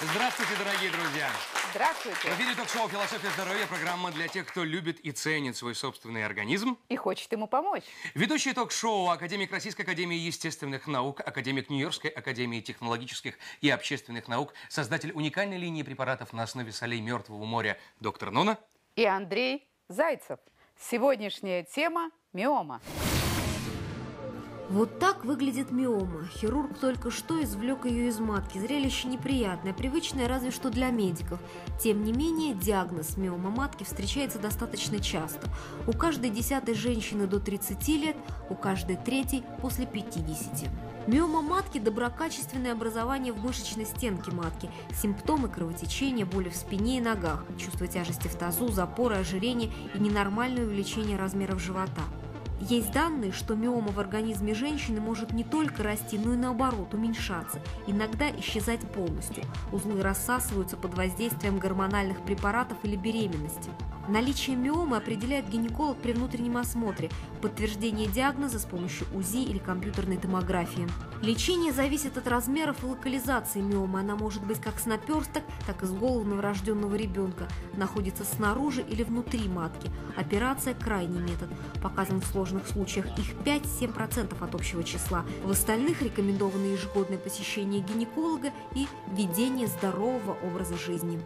Здравствуйте, дорогие друзья! Здравствуйте! В эфире ток-шоу «Философия здоровья», программа для тех, кто любит и ценит свой собственный организм. И хочет ему помочь. Ведущий ток-шоу, академик Российской академии естественных наук, академик Нью-Йоркской академии технологических и общественных наук, создатель уникальной линии препаратов на основе солей Мертвого моря доктор Нона. И Андрей Зайцев. Сегодняшняя тема – миома. Вот так выглядит миома. Хирург только что извлек ее из матки. Зрелище неприятное, привычное разве что для медиков. Тем не менее, диагноз миома матки встречается достаточно часто. У каждой 10-й женщины до 30 лет, у каждой 3-й после 50. Миома матки – доброкачественное образование в мышечной стенке матки. Симптомы кровотечения, боли в спине и ногах, чувство тяжести в тазу, запоры, ожирение и ненормальное увеличение размеров живота. Есть данные, что миома в организме женщины может не только расти, но и наоборот уменьшаться, иногда исчезать полностью. Узлы рассасываются под воздействием гормональных препаратов или беременности. Наличие миомы определяет гинеколог при внутреннем осмотре, подтверждение диагноза с помощью УЗИ или компьютерной томографии. Лечение зависит от размеров и локализации миомы. Она может быть как с наперсток, так и с головы новорожденного ребенка. Находится снаружи или внутри матки. Операция – крайний метод. Показан в сложных случаях их 5-7% от общего числа. В остальных рекомендовано ежегодное посещение гинеколога и ведение здорового образа жизни.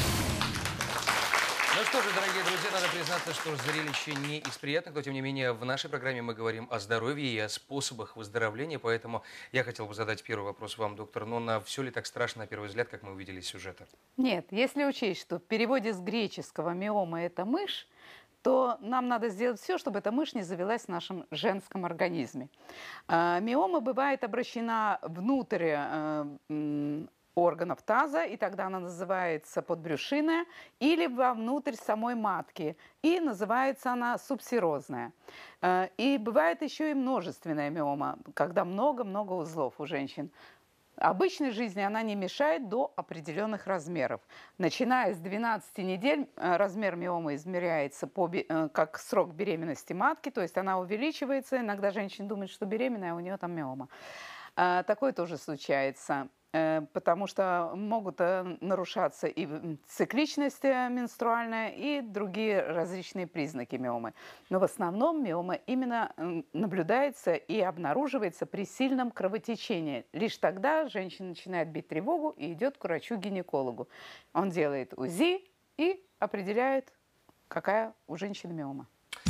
Ну что же, дорогие друзья, надо признаться, что зрелище не из приятных, но тем не менее в нашей программе мы говорим о здоровье и о способах выздоровления, поэтому я хотел бы задать первый вопрос вам, доктор Нона. Все ли так страшно на первый взгляд, как мы увидели из сюжета? Нет, если учесть, что в переводе с греческого миома – это мышь, то нам надо сделать все, чтобы эта мышь не завелась в нашем женском организме. Миома бывает обращена внутрь органов таза, и тогда она называется подбрюшинная, или вовнутрь самой матки, и называется она субсерозная. И бывает еще и множественная миома, когда много-много узлов у женщин. Обычной жизни она не мешает до определенных размеров. Начиная с 12 недель размер миомы измеряется как срок беременности матки, то есть она увеличивается. Иногда женщина думает, что беременная, а у нее там миома. Такое тоже случается, потому что могут нарушаться и цикличность менструальная, и другие различные признаки миомы. Но в основном миома именно наблюдается и обнаруживается при сильном кровотечении. Лишь тогда женщина начинает бить тревогу и идет к врачу-гинекологу. Он делает УЗИ и определяет, какая у женщины миома.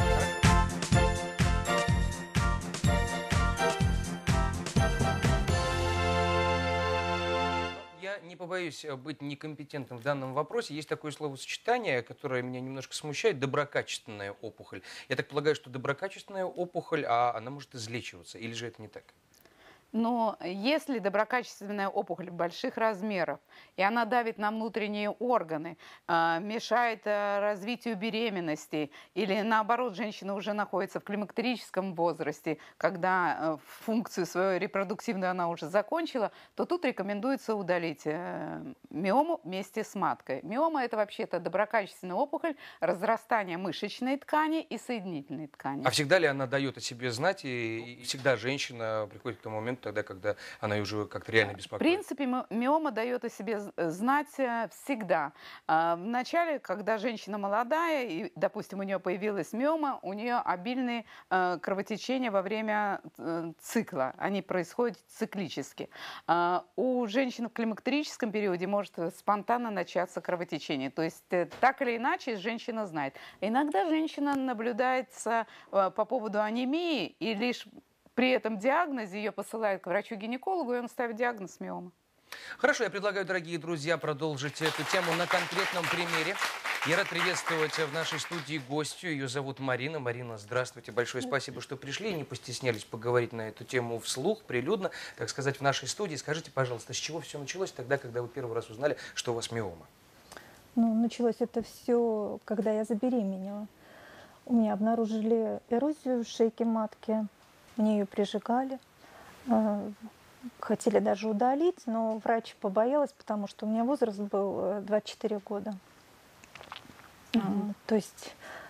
Я не побоюсь быть некомпетентным в данном вопросе. Есть такое словосочетание, которое меня немножко смущает – доброкачественная опухоль. Я так полагаю, что доброкачественная опухоль, она может излечиваться, или же это не так? Но если доброкачественная опухоль больших размеров, и она давит на внутренние органы, мешает развитию беременности, или наоборот, женщина уже находится в климактерическом возрасте, когда функцию свою репродуктивную она уже закончила, то тут рекомендуется удалить миому вместе с маткой. Миома – это вообще-то доброкачественная опухоль, разрастание мышечной ткани и соединительной ткани. А всегда ли она дает о себе знать, и всегда женщина приходит к тому моменту, тогда, когда она уже как-то реально беспокоит? В принципе, миома дает о себе знать всегда. Вначале, когда женщина молодая, и, допустим, у нее появилась миома, у нее обильные кровотечения во время цикла. Они происходят циклически. У женщин в климактерическом периоде может спонтанно начаться кровотечение. То есть, так или иначе, женщина знает. Иногда женщина наблюдается по поводу анемии, и лишь при этом диагнозе ее посылают к врачу-гинекологу, и он ставит диагноз миома. Хорошо, я предлагаю, дорогие друзья, продолжить эту тему на конкретном примере. Я рад приветствовать в нашей студии гостью. Ее зовут Марина. Марина, здравствуйте. Большое спасибо, что пришли и не постеснялись поговорить на эту тему вслух, прилюдно, так сказать, в нашей студии. Скажите, пожалуйста, с чего все началось тогда, когда вы первый раз узнали, что у вас миома? Ну, началось это все, когда я забеременела. У меня обнаружили эрозию в шейке матки. Мне ее прижигали, хотели даже удалить, но врач побоялась, потому что у меня возраст был 24 года. То есть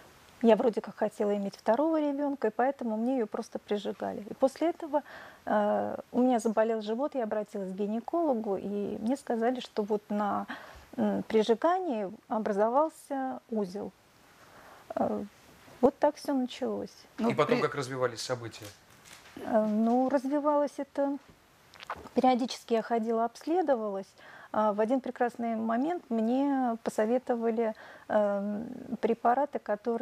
Я вроде как хотела иметь второго ребенка, и поэтому мне ее просто прижигали. И после этого у меня заболел живот, я обратилась к гинекологу, и мне сказали, что вот на прижигании образовался узел. Вот так все началось. Ну, И потом как развивались события? Ну, развивалось это... Периодически я ходила, обследовалась. В один прекрасный момент мне посоветовали препараты,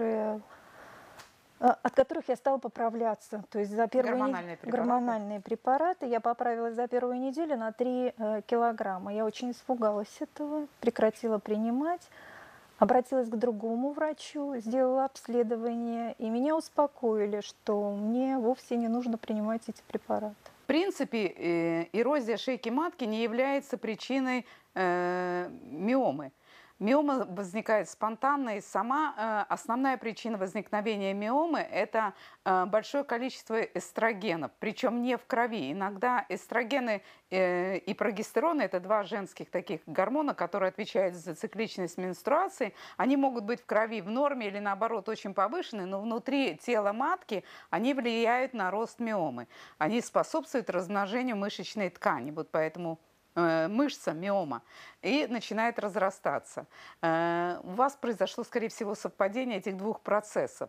от которых я стала поправляться. То есть за гормональные препараты. Я поправилась за первую неделю на 3 килограмма. Я очень испугалась этого, прекратила принимать. Обратилась к другому врачу, сделала обследование, и меня успокоили, что мне вовсе не нужно принимать эти препараты. В принципе, эрозия шейки матки не является причиной миомы. Миома возникает спонтанно, и сама основная причина возникновения миомы – это большое количество эстрогенов, причем не в крови. Иногда эстрогены и прогестерон – это 2 женских таких гормона, которые отвечают за цикличность менструации. Они могут быть в крови в норме или, наоборот, очень повышены, но внутри тела матки они влияют на рост миомы. Они способствуют размножению мышечной ткани. Вот поэтому мышца, миома, и начинает разрастаться. У вас произошло, скорее всего, совпадение этих 2 процессов.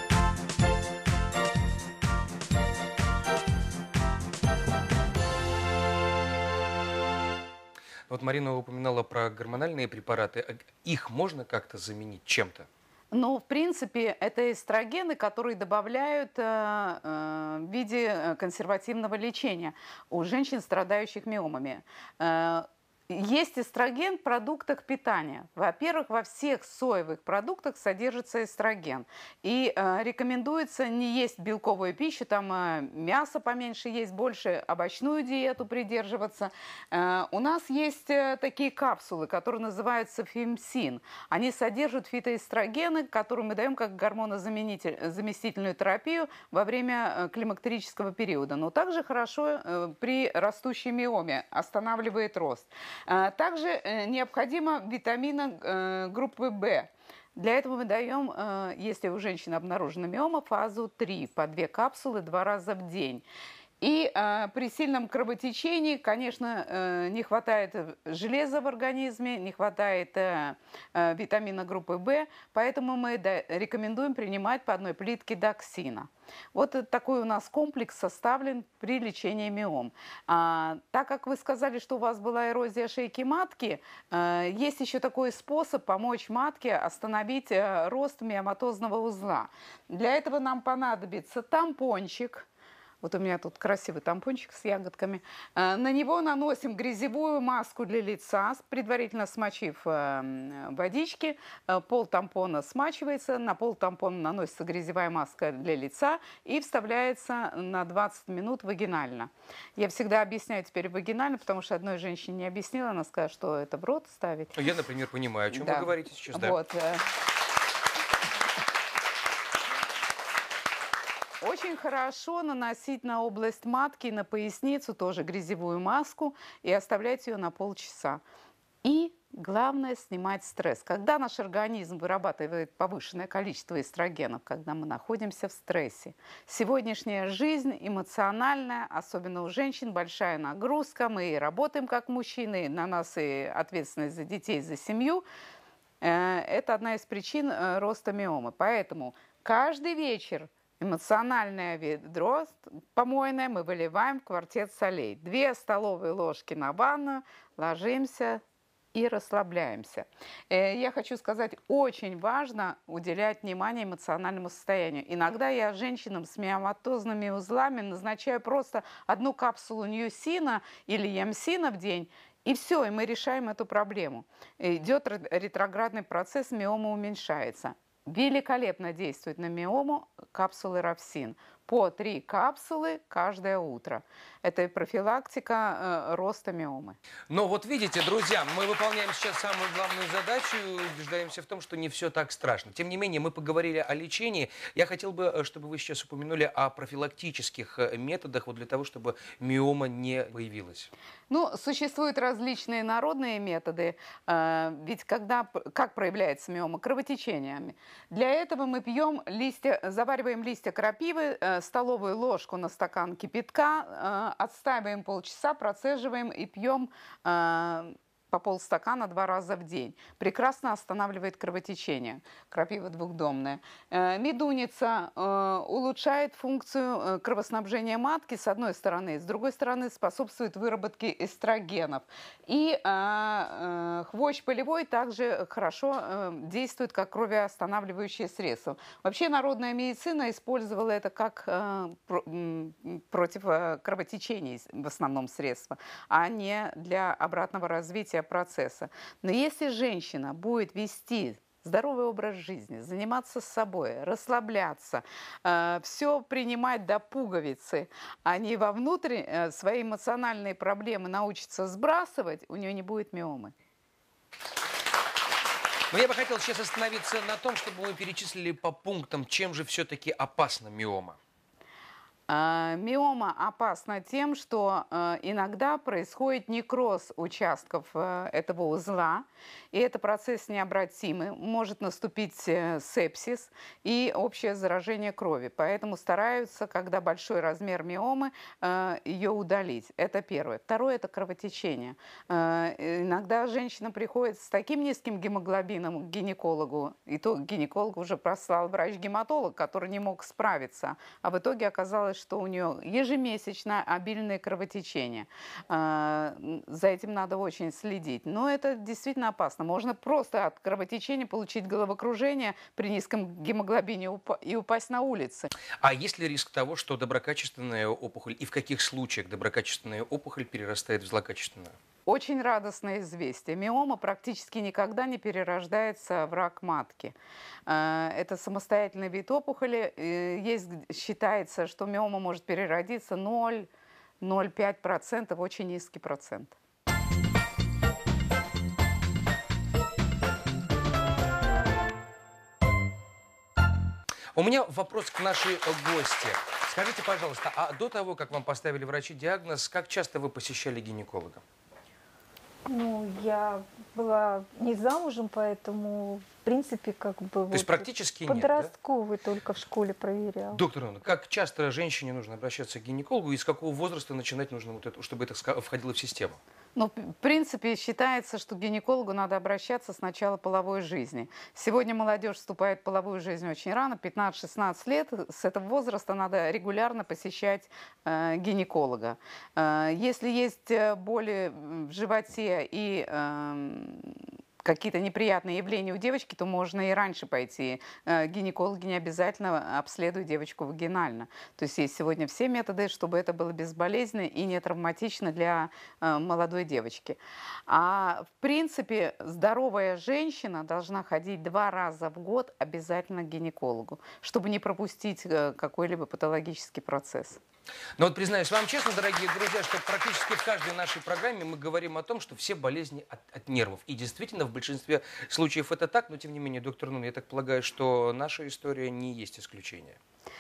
Вот Марина упоминала про гормональные препараты. Их можно как-то заменить чем-то? Ну, в принципе, это эстрогены, которые добавляют в виде консервативного лечения у женщин, страдающих миомами. Есть эстроген в продуктах питания. Во-первых, во всех соевых продуктах содержится эстроген. И рекомендуется не есть белковую пищу, там мясо поменьше есть, больше овощную диету придерживаться. У нас есть такие капсулы, которые называются фемсин. Они содержат фитоэстрогены, которые мы даем как гормонозаместительную терапию во время климактерического периода. Но также хорошо при растущей миоме, останавливает рост. Также необходимо витамина группы В. Для этого мы даем, если у женщины обнаружена миома, фазу 3 по 2 капсулы 2 раза в день. И при сильном кровотечении, конечно, не хватает железа в организме, не хватает витамина группы В, поэтому мы рекомендуем принимать по 1 плитке доксина. Вот такой у нас комплекс составлен при лечении миом. Так как вы сказали, что у вас была эрозия шейки матки, есть еще такой способ помочь матке остановить рост миоматозного узла. Для этого нам понадобится тампончик. Вот у меня тут красивый тампончик с ягодками. На него наносим грязевую маску для лица, предварительно смочив водички. Пол тампона смачивается, на пол тампона наносится грязевая маска для лица и вставляется на 20 минут вагинально. Я всегда объясняю теперь вагинально, потому что одной женщине не объяснила, она сказала, что это в рот ставить. Я, например, понимаю, о чем вы говорите сейчас. Вот. Очень хорошо наносить на область матки, на поясницу тоже грязевую маску и оставлять ее на полчаса. И главное, снимать стресс. Когда наш организм вырабатывает повышенное количество эстрогенов, когда мы находимся в стрессе. Сегодняшняя жизнь эмоциональная, особенно у женщин, большая нагрузка. Мы работаем как мужчины, на нас и ответственность за детей, за семью. Это одна из причин роста миомы. Поэтому каждый вечер эмоциональное ведро помойное мы выливаем в квартет солей. 2 столовые ложки на ванну, ложимся и расслабляемся. Я хочу сказать, очень важно уделять внимание эмоциональному состоянию. Иногда я женщинам с миоматозными узлами назначаю просто 1 капсулу ньюсина или ямсина в день, и все, и мы решаем эту проблему. Идет ретроградный процесс, миома уменьшается. Великолепно действует на миому капсулы Равсин. по 3 капсулы каждое утро. Это профилактика роста миомы. Но вот видите, друзья, мы выполняем сейчас самую главную задачу и убеждаемся в том, что не все так страшно. Тем не менее, мы поговорили о лечении. Я хотел бы, чтобы вы сейчас упомянули о профилактических методах вот для того, чтобы миома не появилась. Ну, существуют различные народные методы, ведь как проявляется миома? Кровотечениями. Для этого мы пьем завариваем листья крапивы, столовую ложку на стакан кипятка, отстаиваем полчаса, процеживаем и пьем по полстакана 2 раза в день. Прекрасно останавливает кровотечение. Крапива двухдомная. Медуница улучшает функцию кровоснабжения матки с одной стороны, с другой стороны способствует выработке эстрогенов. И хвощ полевой также хорошо действует как кровоостанавливающее средство. Вообще народная медицина использовала это как против кровотечений в основном средство, а не для обратного развития процесса. Но если женщина будет вести здоровый образ жизни, заниматься собой, расслабляться, все принимать до пуговицы, а не вовнутрь свои эмоциональные проблемы научиться сбрасывать, у нее не будет миомы. Но я бы хотел сейчас остановиться на том, чтобы мы перечислили по пунктам, чем же все-таки опасна миома. Миома опасна тем, что иногда происходит некроз участков этого узла, и это процесс необратимый, может наступить сепсис и общее заражение крови. Поэтому стараются, когда большой размер миомы, ее удалить. Это первое. Второе – это кровотечение. Иногда женщина приходит с таким низким гемоглобином к гинекологу, и то гинеколог уже прослал врач-гематолог, который не мог справиться, а в итоге оказалось, что у нее ежемесячно обильное кровотечение. За этим надо очень следить. Но это действительно опасно. Можно просто от кровотечения получить головокружение при низком гемоглобине и упасть на улице. А есть ли риск того, что доброкачественная опухоль, и в каких случаях доброкачественная опухоль перерастает в злокачественную? Очень радостное известие. Миома практически никогда не перерождается в рак матки. Это самостоятельный вид опухоли. Считается, что миома может переродиться 0,05%, очень низкий процент. У меня вопрос к нашей гости. Скажите, пожалуйста, а до того, как вам поставили врачи диагноз, как часто вы посещали гинеколога? Ну, я была не замужем, поэтому, в принципе, как бы... То есть практически нет, подростковый только в школе проверял. Доктор Ивановна, как часто женщине нужно обращаться к гинекологу и с какого возраста начинать нужно, чтобы это входило в систему? Ну, в принципе, считается, что к гинекологу надо обращаться с начала половой жизни. Сегодня молодежь вступает в половую жизнь очень рано, 15-16 лет. С этого возраста надо регулярно посещать гинеколога. Если есть боли в животе и какие-то неприятные явления у девочки, то можно и раньше пойти. Гинекологи не обязательно обследуют девочку вагинально. То есть есть сегодня все методы, чтобы это было безболезненно и не травматично для молодой девочки. А в принципе здоровая женщина должна ходить 2 раза в год обязательно к гинекологу, чтобы не пропустить какой-либо патологический процесс. Но вот признаюсь вам честно, дорогие друзья, что практически в каждой нашей программе мы говорим о том, что все болезни от нервов. И действительно, в большинстве случаев это так, но тем не менее, доктор Нун, я так полагаю, что наша история не есть исключение.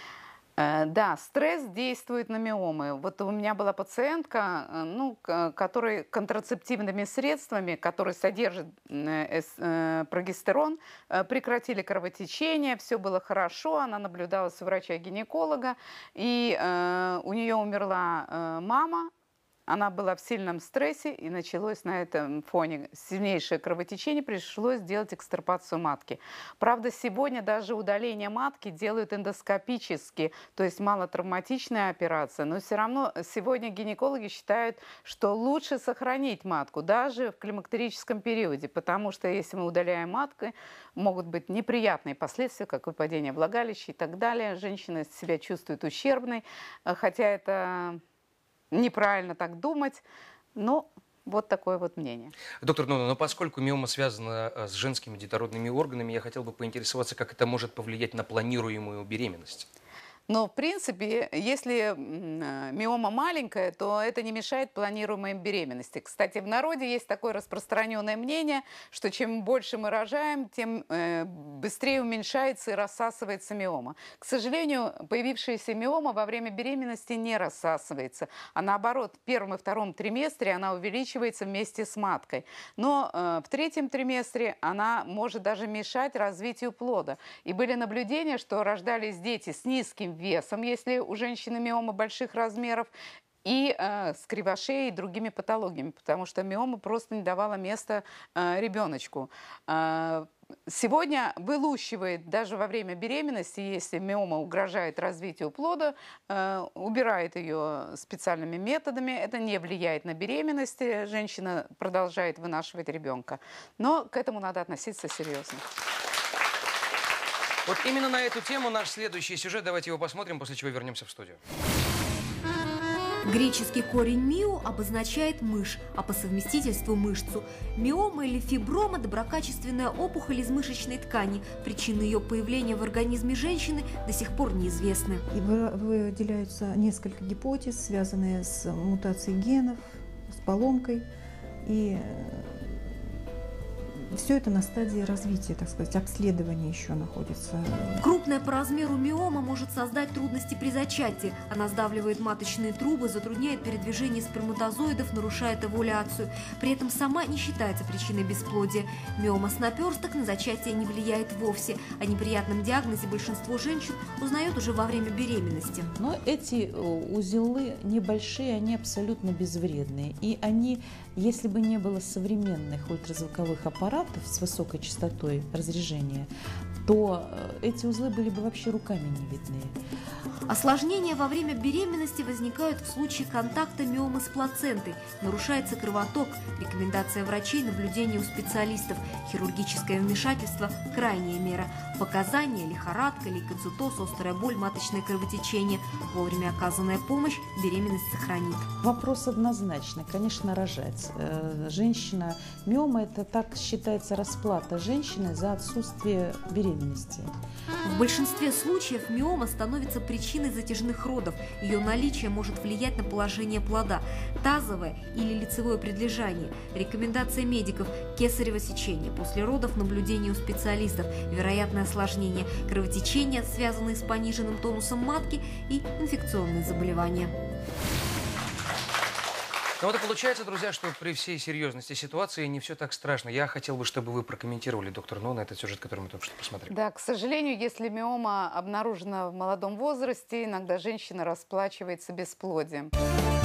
Да, стресс действует на миомы. Вот у меня была пациентка, которой контрацептивными средствами, которые содержат прогестерон, прекратили кровотечение, все было хорошо, она наблюдалась у врача-гинеколога, и у нее умерла мама. Она была в сильном стрессе, и началось на этом фоне сильнейшее кровотечение, пришлось сделать экстирпацию матки. Правда, сегодня даже удаление матки делают эндоскопически, то есть малотравматичная операция, но все равно сегодня гинекологи считают, что лучше сохранить матку, даже в климактерическом периоде, потому что если мы удаляем матку, могут быть неприятные последствия, как выпадение влагалища и так далее. Женщина себя чувствует ущербной, хотя это... неправильно так думать, но вот такое вот мнение. Доктор Нуна, но поскольку миома связана с женскими детородными органами, я хотел бы поинтересоваться, как это может повлиять на планируемую беременность. Но, в принципе, если миома маленькая, то это не мешает планируемой беременности. Кстати, в народе есть такое распространенное мнение, что чем больше мы рожаем, тем быстрее уменьшается и рассасывается миома. К сожалению, появившаяся миома во время беременности не рассасывается, а наоборот, в первом и втором триместре она увеличивается вместе с маткой. Но в третьем триместре она может даже мешать развитию плода. И были наблюдения, что рождались дети с низким весом, если у женщины миома больших размеров, и с кривошеей и другими патологиями, потому что миома просто не давала места ребеночку. Сегодня вылущивает даже во время беременности, если миома угрожает развитию плода, убирает ее специальными методами. Это не влияет на беременность, женщина продолжает вынашивать ребенка. Но к этому надо относиться серьезно. Вот именно на эту тему наш следующий сюжет. Давайте его посмотрим, после чего вернемся в студию. Греческий корень «мио» обозначает мышь, а по совместительству мышцу. Миома или фиброма – доброкачественная опухоль из мышечной ткани. Причины ее появления в организме женщины до сих пор неизвестны. И выделяются несколько гипотез, связанные с мутацией генов, с поломкой. И все это на стадии развития, так сказать, обследования еще находится. Крупная по размеру миома может создать трудности при зачатии. Она сдавливает маточные трубы, затрудняет передвижение сперматозоидов, нарушает овуляцию. При этом сама не считается причиной бесплодия. Миома с наперсток на зачатие не влияет вовсе. О неприятном диагнозе большинство женщин узнает уже во время беременности. Но эти узелы небольшие, они абсолютно безвредные. И они, если бы не было современных ультразвуковых аппаратов с высокой частотой разрежения, то эти узлы были бы вообще руками не видны. Осложнения во время беременности возникают в случае контакта миомы с плацентой. Нарушается кровоток. Рекомендация врачей – наблюдение у специалистов. Хирургическое вмешательство – крайняя мера. Показания – лихорадка, лейкоцитоз, острая боль, маточное кровотечение. Вовремя оказанная помощь беременность сохранит. Вопрос однозначный. Конечно, рожать. Женщина, миома – это, так считается, расплата женщины за отсутствие беременности. В большинстве случаев миома становится причиной затяжных родов. Ее наличие может влиять на положение плода. Тазовое или лицевое предлежание. Рекомендация медиков – кесарево сечение. После родов наблюдение у специалистов. Вероятное осложнение – кровотечения, связанные с пониженным тонусом матки, и инфекционные заболевания. Ну вот и получается, друзья, что при всей серьезности ситуации не все так страшно. Я хотел бы, чтобы вы прокомментировали, доктор Нона, этот сюжет, который мы только что посмотрели. Да, к сожалению, если миома обнаружена в молодом возрасте, иногда женщина расплачивается бесплодием.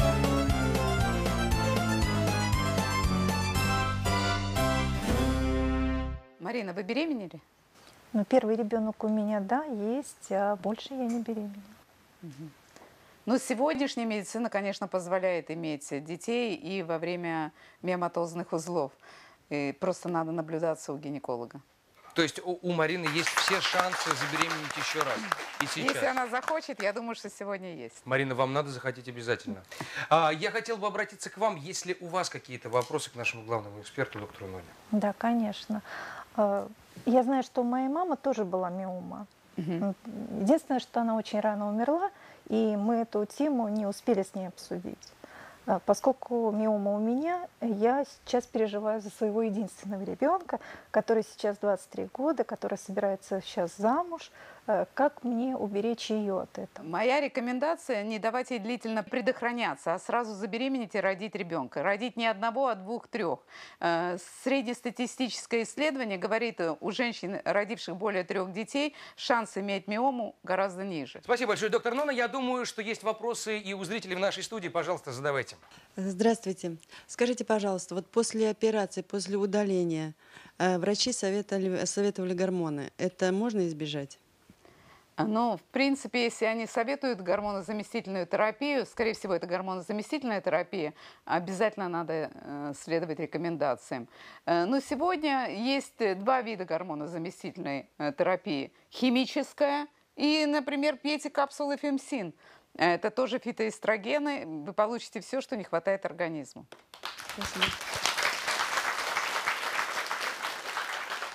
Марина, вы беременели? Ну, первый ребенок у меня, да, есть, а больше я не беременна. Но сегодняшняя медицина, конечно, позволяет иметь детей и во время миоматозных узлов. И просто надо наблюдаться у гинеколога. То есть у Марины есть все шансы забеременеть еще раз. И сейчас. Если она захочет, я думаю, что сегодня есть. Марина, вам надо захотеть обязательно. Я хотел бы обратиться к вам, если у вас какие-то вопросы к нашему главному эксперту, доктору Ноне. Да, конечно. Я знаю, что у моей мамы тоже была миома. Единственное, что она очень рано умерла, и мы эту тему не успели с ней обсудить. Поскольку миома у меня, я сейчас переживаю за своего единственного ребенка, который сейчас 23 года, который собирается сейчас замуж. Как мне уберечь ее от этого? Моя рекомендация – не давать ей длительно предохраняться, а сразу забеременеть и родить ребенка. Родить не одного, а двух-трех. Среднестатистическое исследование говорит, у женщин, родивших более 3 детей, шанс иметь миому гораздо ниже. Спасибо большое, доктор Нона. Я думаю, что есть вопросы и у зрителей в нашей студии. Пожалуйста, задавайте. Здравствуйте. Скажите, пожалуйста, вот после операции, после удаления, врачи советовали гормоны. Это можно избежать? Ну, в принципе, если они советуют гормонозаместительную терапию, скорее всего, это гормонозаместительная терапия, обязательно надо следовать рекомендациям. Но сегодня есть 2 вида гормонозаместительной терапии. Химическая и, например, пейте капсулы Фемсин. Это тоже фитоэстрогены. Вы получите все, что не хватает организму. Спасибо.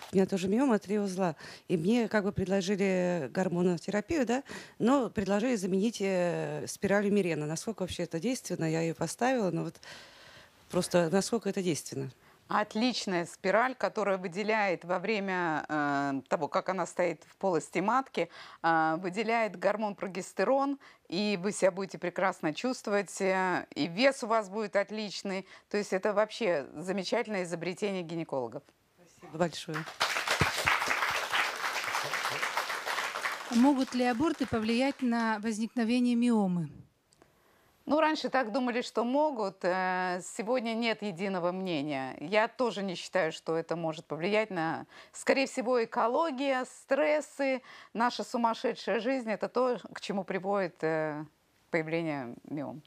У меня тоже миома 3 узла. И мне как бы предложили гормонотерапию, да, но предложили заменить спиралью Мирена. Насколько вообще это действенно, я ее поставила, но вот просто насколько это действенно. Отличная спираль, которая выделяет во время того, как она стоит в полости матки, выделяет гормон прогестерон, и вы себя будете прекрасно чувствовать, и вес у вас будет отличный. То есть это вообще замечательное изобретение гинекологов. Спасибо большое. Могут ли аборты повлиять на возникновение миомы? Ну, раньше так думали, что могут. Сегодня нет единого мнения. Я тоже не считаю, что это может повлиять на... Скорее всего, экология, стрессы, наша сумасшедшая жизнь – это то, к чему приводит появление миом.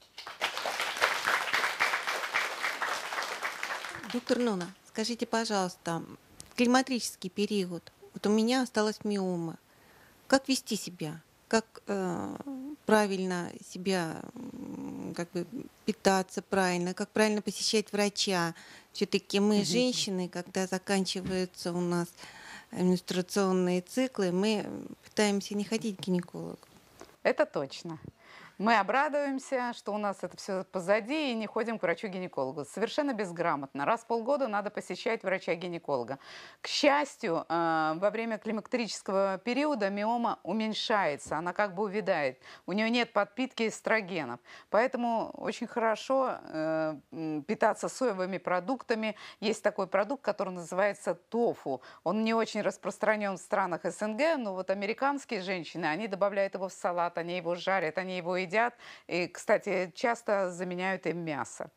Доктор Нона, скажите, пожалуйста, в климактерический период, вот у меня осталась миома. Как вести себя? Как правильно себя как бы питаться правильно, как правильно посещать врача. Все-таки мы, женщины, когда заканчиваются у нас менструационные циклы, мы пытаемся не ходить к гинекологу. Это точно. Мы обрадуемся, что у нас это все позади, и не ходим к врачу-гинекологу. Совершенно безграмотно. Раз в полгода надо посещать врача-гинеколога. К счастью, во время климактерического периода миома уменьшается, она как бы увядает. У нее нет подпитки эстрогенов. Поэтому очень хорошо питаться соевыми продуктами. Есть такой продукт, который называется тофу. Он не очень распространен в странах СНГ, но вот американские женщины, они добавляют его в салат, они его жарят, они его едят. И, кстати, часто заменяют им мясо.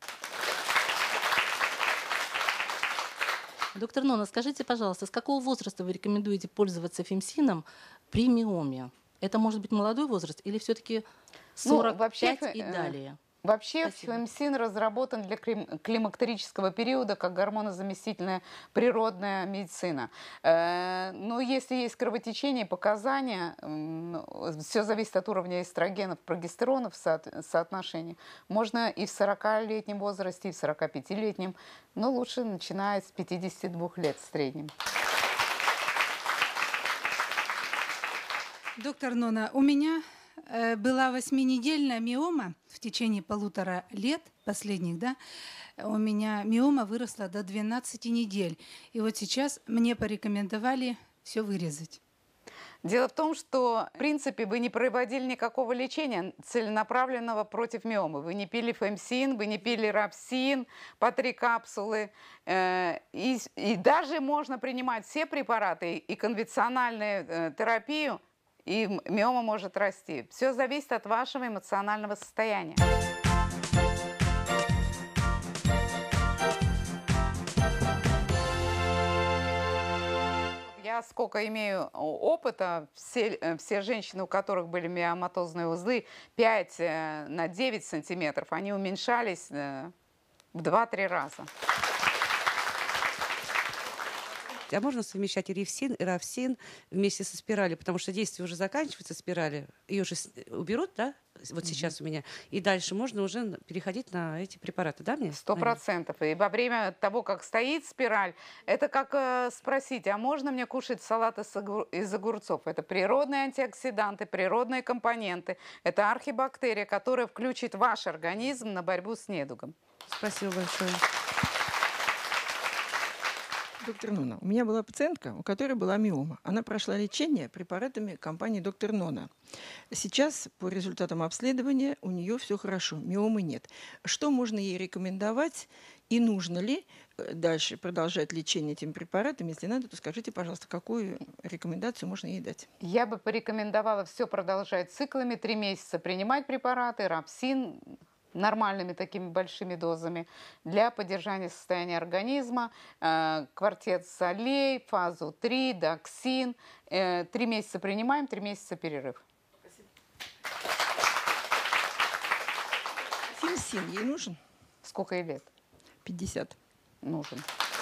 Доктор Нона, скажите, пожалуйста, с какого возраста вы рекомендуете пользоваться фемсином при миоме? Это может быть молодой возраст или все-таки 45 и далее? Вообще Спасибо. фемсин разработан для климактерического периода как гормонозаместительная природная медицина. Но если есть кровотечение, показания, все зависит от уровня эстрогенов, прогестеронов, соотношения. Можно и в 40-летнем возрасте, и в 45-летнем, но лучше начиная с 52 лет в среднем. Доктор Нона, у меня была 8-недельная миома в течение 1,5 лет последних, да, у меня миома выросла до 12 недель. И вот сейчас мне порекомендовали все вырезать. Дело в том, что, в принципе, вы не проводили никакого лечения целенаправленного против миомы. Вы не пили фемсин, вы не пили рапсин по 3 капсулы. И даже можно принимать все препараты и конвенциональную терапию, и миома может расти. Все зависит от вашего эмоционального состояния. Я сколько имею опыта, все женщины, у которых были миоматозные узлы 5 на 9 сантиметров, они уменьшались в 2-3 раза. А можно совмещать и ревсин, и равсин вместе со спиралью, потому что действие уже заканчивается спирали, ее же уберут, да, вот сейчас у меня, и дальше можно уже переходить на эти препараты, да, мне? 100%. И во время того, как стоит спираль, это как спросить, а можно мне кушать салат из огурцов? Это природные антиоксиданты, природные компоненты, это архибактерия, которая включит ваш организм на борьбу с недугом. Спасибо большое. Доктор Нона, у меня была пациентка, у которой была миома. Она прошла лечение препаратами компании «Доктор Нона». Сейчас, по результатам обследования, у нее все хорошо, миомы нет. Что можно ей рекомендовать и нужно ли дальше продолжать лечение этими препаратами? Если надо, то скажите, пожалуйста, какую рекомендацию можно ей дать? Я бы порекомендовала все продолжать циклами, 3 месяца принимать препараты, рапсин, нормальными такими большими дозами для поддержания состояния организма, квартет солей, фазу 3, доксин. 3 месяца принимаем, 3 месяца перерыв. Фемсин ей нужен? Сколько ей лет? 50. Нужен.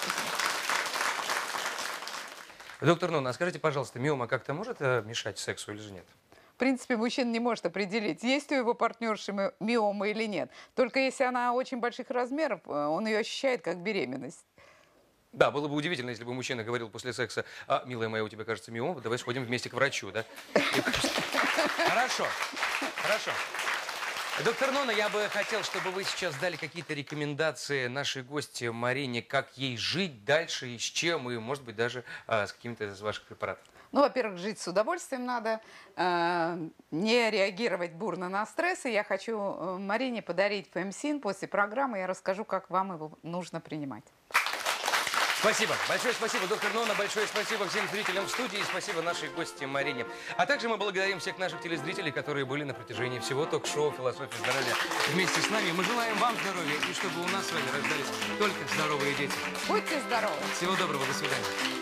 Доктор Нона, а скажите, пожалуйста, миома как-то может мешать сексу или же нет? В принципе, мужчина не может определить, есть у его партнерши миома или нет. Только если она очень больших размеров, он ее ощущает как беременность. Да, было бы удивительно, если бы мужчина говорил после секса: а, милая моя, у тебя, кажется, миома, давай сходим вместе к врачу, да? Хорошо, хорошо. Доктор Нона, я бы хотел, чтобы вы сейчас дали какие-то рекомендации нашей гости Марине, как ей жить дальше и с чем, и, может быть, даже с какими-то из ваших препаратов. Ну, во-первых, жить с удовольствием надо, не реагировать бурно на стресс. И я хочу Марине подарить ФМСИН. После программы я расскажу, как вам его нужно принимать. Спасибо. Большое спасибо, доктор Нона. Большое спасибо всем зрителям в студии. И спасибо нашей гости Марине. А также мы благодарим всех наших телезрителей, которые были на протяжении всего ток-шоу «Философия здоровья» вместе с нами. Мы желаем вам здоровья и чтобы у нас с вами рождались только здоровые дети. Будьте здоровы. Всего доброго. До свидания.